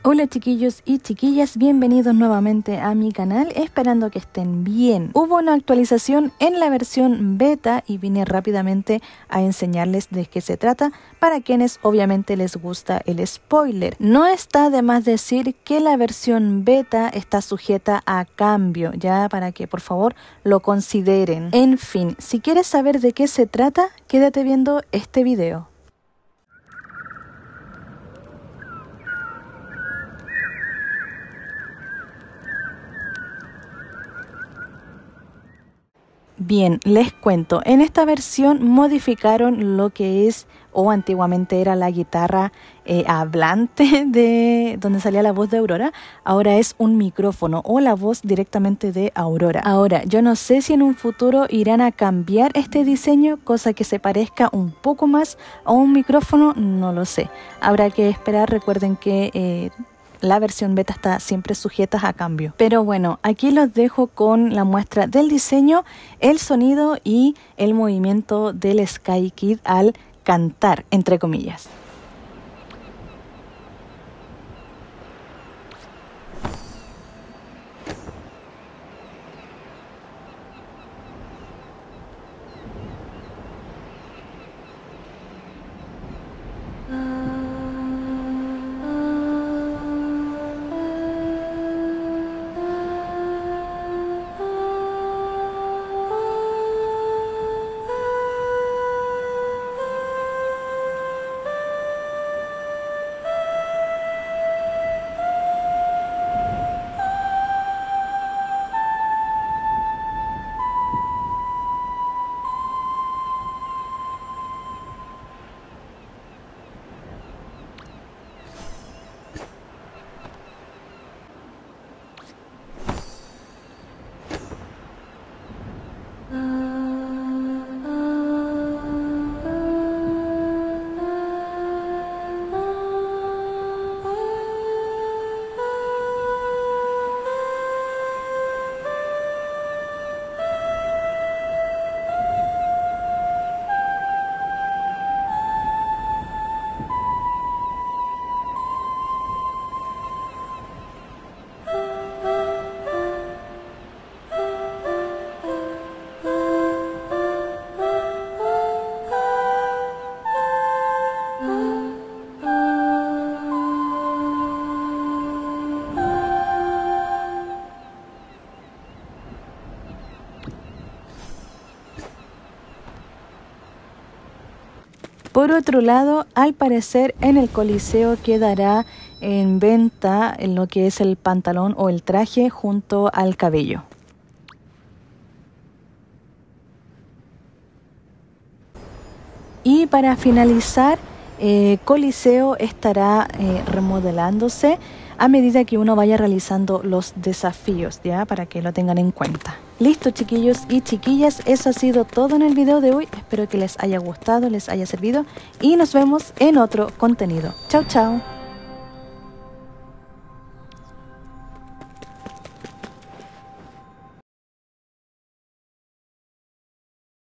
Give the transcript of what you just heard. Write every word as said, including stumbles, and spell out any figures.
Hola chiquillos y chiquillas, bienvenidos nuevamente a mi canal, esperando que estén bien. Hubo una actualización en la versión beta y vine rápidamente a enseñarles de qué se trata para quienes obviamente les gusta el spoiler. No está de más decir que la versión beta está sujeta a cambio, ya para que por favor lo consideren. En fin, si quieres saber de qué se trata, quédate viendo este video. Bien, les cuento, en esta versión modificaron lo que es o antiguamente era la guitarra eh, hablante de donde salía la voz de Aurora, ahora es un micrófono o la voz directamente de Aurora. Ahora, yo no sé si en un futuro irán a cambiar este diseño, cosa que se parezca un poco más a un micrófono, no lo sé. Habrá que esperar, recuerden que Eh, la versión beta está siempre sujeta a cambio. Pero bueno, aquí los dejo con la muestra del diseño, el sonido y el movimiento del Sky Kid al cantar, entre comillas. Por otro lado, al parecer en el Coliseo quedará en venta en lo que es el pantalón o el traje junto al cabello. Y para finalizar, eh, Coliseo estará eh, remodelándose a medida que uno vaya realizando los desafíos, ya para que lo tengan en cuenta. Listo chiquillos y chiquillas, eso ha sido todo en el video de hoy. Espero que les haya gustado, les haya servido y nos vemos en otro contenido. Chao, chao.